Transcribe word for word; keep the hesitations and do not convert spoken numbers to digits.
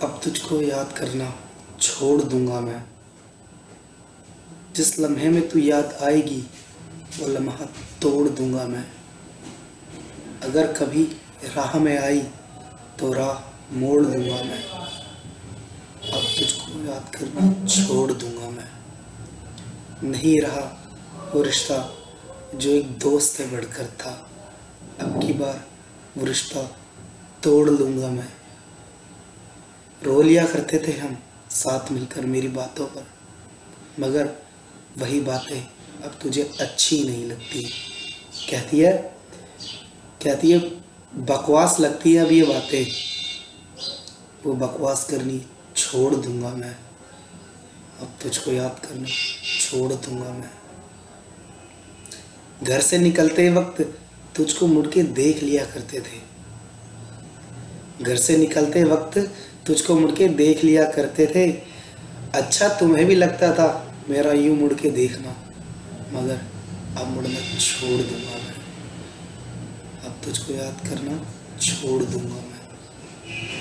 अब तुझको याद करना छोड़ दूंगा मैं। जिस लम्हे में तू याद आएगी वो लम्हा तोड़ दूंगा मैं। अगर कभी राह में आई तो राह मोड़ दूंगा मैं। अब तुझको याद करना छोड़ दूंगा मैं। नहीं रहा वो रिश्ता जो एक दोस्त से बढ़कर था। अब की बार वो रिश्ता तोड़ लूँगा मैं। रो लिया करते थे हम साथ मिलकर मेरी बातों पर, मगर वही बातें अब तुझे अच्छी नहीं लगती। कहती है कहती है बकवास लगती है अब ये बातें। वो बकवास करनी छोड़ दूंगा मैं। अब तुझको याद करना छोड़ दूंगा मैं। घर से निकलते वक्त तुझको मुड़ के देख लिया करते थे। घर से निकलते वक्त तुझको मुड़ के देख लिया करते थे। अच्छा तुम्हें भी लगता था मेरा यूं मुड़ के देखना, मगर अब मुड़ना छोड़ दूंगा मैं। अब तुझको याद करना छोड़ दूंगा मैं।